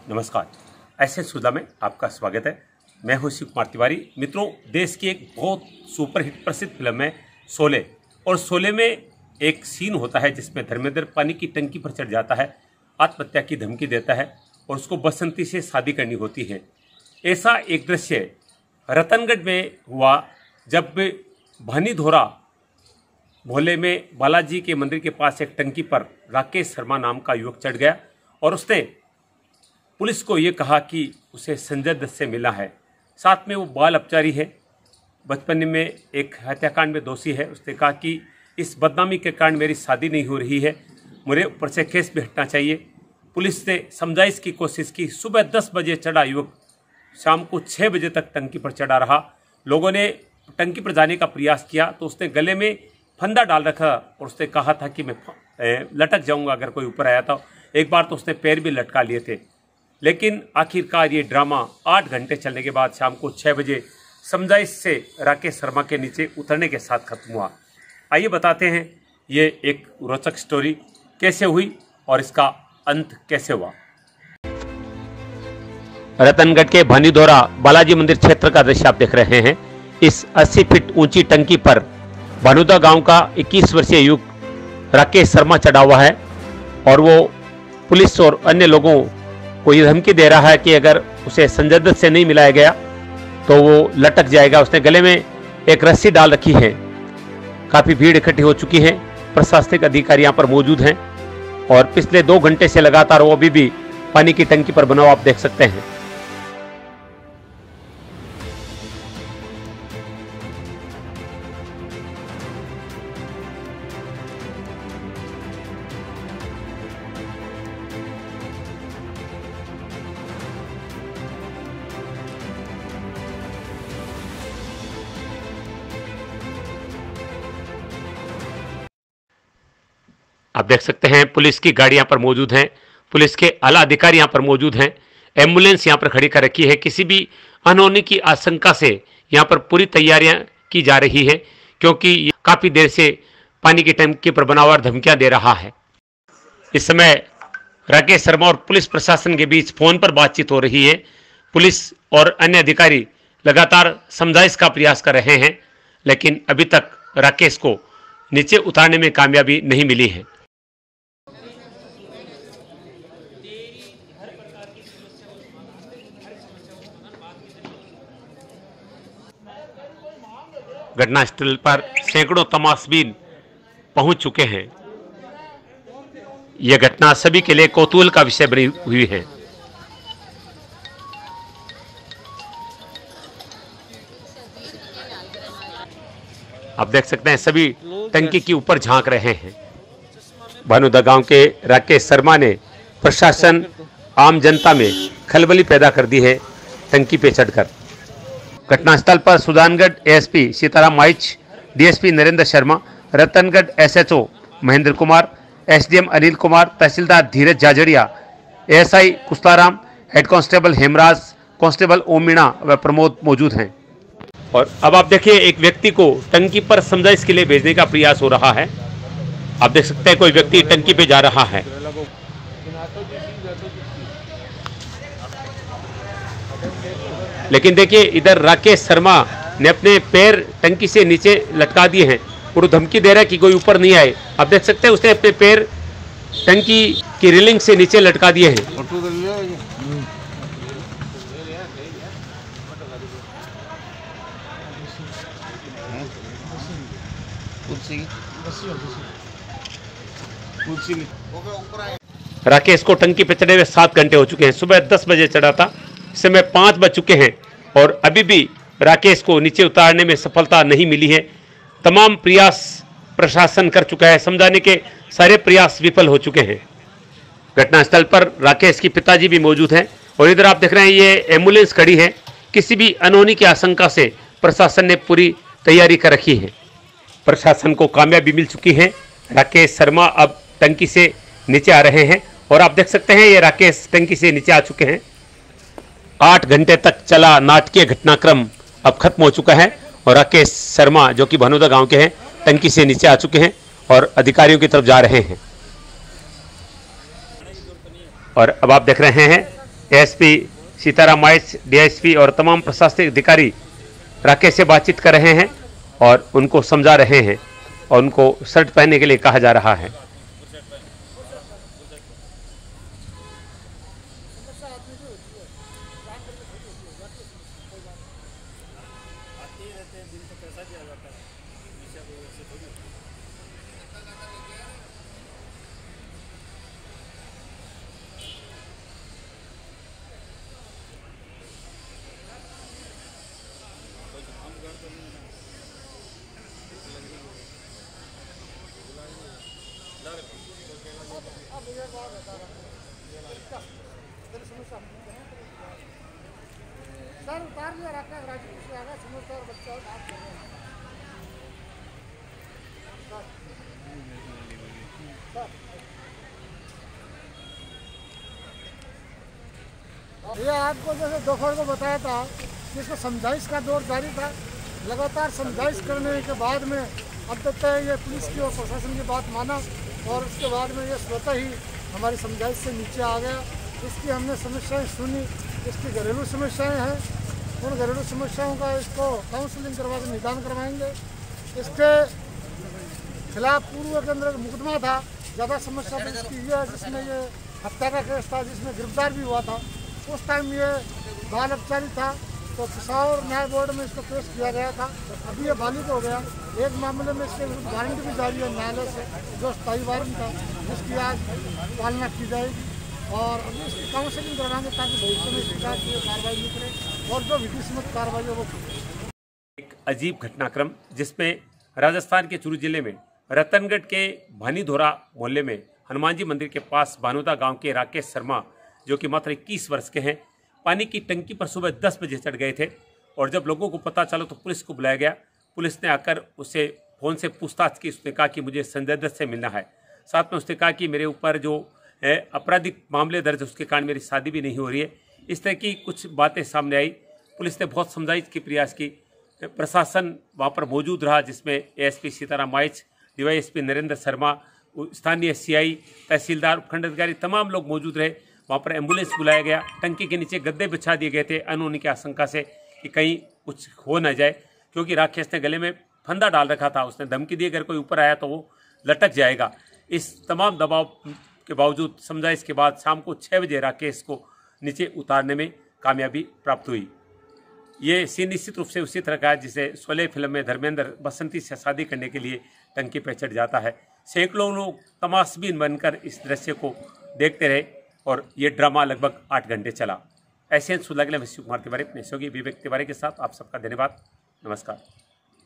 नमस्कार, ऐसे सुधा में आपका स्वागत है। मैं हूं शिव कुमार तिवारी। मित्रों, देश की एक बहुत सुपरहिट प्रसिद्ध फिल्म है शोले, और शोले में एक सीन होता है जिसमें धर्मेंद्र पानी की टंकी पर चढ़ जाता है, आत्महत्या की धमकी देता है और उसको बसंती से शादी करनी होती है। ऐसा एक दृश्य रतनगढ़ में हुआ जब भानीधोरा मोहल्ले में बालाजी के मंदिर के पास एक टंकी पर राकेश शर्मा नाम का युवक चढ़ गया और उसने पुलिस को ये कहा कि उसे संजय दत्त से मिला है। साथ में वो बाल अपचारी है, बचपन में एक हत्याकांड में दोषी है। उसने कहा कि इस बदनामी के कारण मेरी शादी नहीं हो रही है, मुझे ऊपर से केस भी हटना चाहिए। पुलिस ने समझाइश की कोशिश की। सुबह 10 बजे चढ़ा युवक शाम को 6 बजे तक टंकी पर चढ़ा रहा। लोगों ने टंकी पर जाने का प्रयास किया तो उसने गले में फंदा डाल रखा और उसने कहा था कि मैं लटक जाऊंगा अगर कोई ऊपर आया तो। एक बार तो उसने पैर भी लटका लिए थे। लेकिन आखिरकार ये ड्रामा 8 घंटे चलने के बाद शाम को 6 बजे समझाइश से राकेश शर्मा के नीचे उतरने के साथ खत्म हुआ। आइए बताते हैं ये एक रोचक स्टोरी कैसे हुई और इसका अंत कैसे हुआ। रतनगढ़ के भानीधोरा बालाजी मंदिर क्षेत्र का दृश्य आप देख रहे हैं। इस 80 फीट ऊंची टंकी पर भानुदा गांव का 21 वर्षीय युवक राकेश शर्मा चढ़ा हुआ है और वो पुलिस और अन्य लोगों को ये धमकी दे रहा है कि अगर उसे संजय दत्त से नहीं मिलाया गया तो वो लटक जाएगा। उसने गले में एक रस्सी डाल रखी है। काफी भीड़ इकट्ठी हो चुकी है। प्रशासनिक अधिकारी यहाँ पर मौजूद हैं और पिछले 2 घंटे से लगातार वो अभी भी पानी की टंकी पर बना हुआ आप देख सकते हैं। आप देख सकते हैं पुलिस की गाड़ी यहाँ पर मौजूद हैं, पुलिस के आला अधिकारी यहाँ पर मौजूद हैं, एम्बुलेंस यहाँ पर खड़ी कर रखी है। किसी भी अनहोनी की आशंका से यहाँ पर पूरी तैयारियां की जा रही है क्योंकि काफी देर से पानी की टंकी पर बना हुआ और धमकियां दे रहा है। इस समय राकेश शर्मा और पुलिस प्रशासन के बीच फोन पर बातचीत हो रही है। पुलिस और अन्य अधिकारी लगातार समझाइश का प्रयास कर रहे हैं, लेकिन अभी तक राकेश को नीचे उतारने में कामयाबी नहीं मिली है। घटनास्थल पर सैकड़ों तमाशबीन पहुंच चुके हैं। यह घटना सभी के लिए कौतूहल का विषय बनी हुई है। आप देख सकते हैं सभी टंकी के ऊपर झांक रहे हैं। भानुदा गांव के राकेश शर्मा ने प्रशासन आम जनता में खलबली पैदा कर दी है टंकी पे चढ़कर। घटनास्थल पर Sujangarh ASP Sitaram Maich, DSP Narendra Sharma, Ratangarh SHO Mahendra Kumar, SDM Anil Kumar, तहसीलदार Dheeraj Jajadiya, ASI Kustaram, head constable Hemraj, constable Om Meena व प्रमोद मौजूद हैं। और अब आप देखिए एक व्यक्ति को टंकी पर समझाइश के लिए भेजने का प्रयास हो रहा है। आप देख सकते हैं कोई व्यक्ति टंकी पे जा रहा है। लेकिन देखिए इधर राकेश शर्मा ने अपने पैर टंकी से नीचे लटका दिए हैं और धमकी दे रहा है कि कोई ऊपर नहीं आए। आप देख सकते हैं उसने अपने पैर टंकी की रेलिंग से नीचे लटका दिए हैं। राकेश को टंकी पे चढ़े हुए 7 घंटे हो चुके हैं। सुबह 10 बजे चढ़ा था, इस समय 5 बज चुके हैं और अभी भी राकेश को नीचे उतारने में सफलता नहीं मिली है। तमाम प्रयास प्रशासन कर चुका है, समझाने के सारे प्रयास विफल हो चुके हैं। घटनास्थल पर राकेश की पिताजी भी मौजूद हैं और इधर आप देख रहे हैं ये एम्बुलेंस खड़ी है। किसी भी अनहोनी की आशंका से प्रशासन ने पूरी तैयारी कर रखी है। प्रशासन को कामयाबी मिल चुकी है। राकेश शर्मा अब टंकी से नीचे आ रहे हैं और आप देख सकते हैं ये राकेश टंकी से नीचे आ चुके हैं। 8 घंटे तक चला नाटकीय घटनाक्रम अब खत्म हो चुका है और राकेश शर्मा जो कि भानुदा गांव के हैं टंकी से नीचे आ चुके हैं और अधिकारियों की तरफ जा रहे हैं। और अब आप देख रहे हैं एएसपी सीताराम माइच, डीएसपी और तमाम प्रशासनिक अधिकारी राकेश से बातचीत कर रहे हैं और उनको समझा रहे हैं और उनको शर्ट पहनने के लिए कहा जा रहा है। सर उतार लिया रखना ग्रेजुएट से आगा समझता और बच्चा और बात कर रहे हैं। ये आपको जैसे दोपहर को बताया था कि इसको समझाइश का दौर जारी था। लगातार समझाइश करने के बाद में अब तक ये पुलिस की और प्रशासन की बात माना और उसके बाद में ये स्वतः ही हमारी समझाइश से नीचे आ गया। इसकी हमने समस्याएं सुनी, इसकी घरेलू समस्याएं हैं, उन घरेलू समस्याओं का इसको काउंसलिंग करवा के निदान करवाएंगे। इसके खिलाफ पूर्व के अंदर मुकदमा था, ज़्यादा समस्या तो इसकी ये है जिसमें ये हत्या का केस था, जिसमें गिरफ्तार भी हुआ था। उस टाइम ये बाल अपचारी था तो पेशावर न्याय बोर्ड में इसको पेश किया गया था। अभी ये बालिग हो गया। एक मामले में इसके विरुद्ध वारंट भी जारी है न्यायालय से, जो स्थायी वारंट था, जिसकी आज पालना की जाएगी और अभी इसकी काउंसलिंग करवाएंगे ताकि भविष्य में शिक्षा की कार्रवाई निकले और जो विधि सम्मत कार्रवाई है वो एक अजीब घटनाक्रम जिसमें राजस्थान के चूरू जिले में रतनगढ़ के भानीधोरा मोहल्ले में हनुमान जी मंदिर के पास बानोदा गांव के राकेश शर्मा, जो कि मात्र 21 वर्ष के हैं, पानी की टंकी पर सुबह 10 बजे चढ़ गए थे और जब लोगों को पता चला तो पुलिस को बुलाया गया। पुलिस ने आकर उससे फ़ोन से पूछताछ की। उसने कहा कि मुझे संजय दत्त से मिलना है। साथ में उसने कहा कि मेरे ऊपर जो आपराधिक मामले दर्ज, उसके कारण मेरी शादी भी नहीं हो रही है। इस तरह की कुछ बातें सामने आई। पुलिस ने बहुत समझाइश की प्रयास की। प्रशासन वहाँ पर मौजूद रहा, जिसमें एएसपी सीताराम माइच, डीवाईएसपी नरेंद्र शर्मा, स्थानीय सीआई, तहसीलदार, उपखंड अधिकारी, तमाम लोग मौजूद रहे। वहाँ पर एम्बुलेंस बुलाया गया। टंकी के नीचे गद्दे बिछा दिए गए थे अनहोनी की आशंका से कि कहीं कुछ हो न जाए, क्योंकि राकेश ने गले में फंदा डाल रखा था। उसने धमकी दी अगर कोई ऊपर आया तो वो लटक जाएगा। इस तमाम दबाव के बावजूद समझाइश के बाद शाम को 6 बजे राकेश को नीचे उतारने में कामयाबी प्राप्त हुई। ये सीन निश्चित रूप से उसी तरह का है जिसे शोले फिल्म में धर्मेंद्र बसंती से शादी करने के लिए टंकी पर चढ़ जाता है। सैकड़ों लोग तमाशबीन बनकर इस दृश्य को देखते रहे और ये ड्रामा लगभग 8 घंटे चला। ऐसे सुलगले शिव कुमार तिवारी, अपने सहयोगी विवेक तिवारी के साथ आप सबका धन्यवाद। नमस्कार।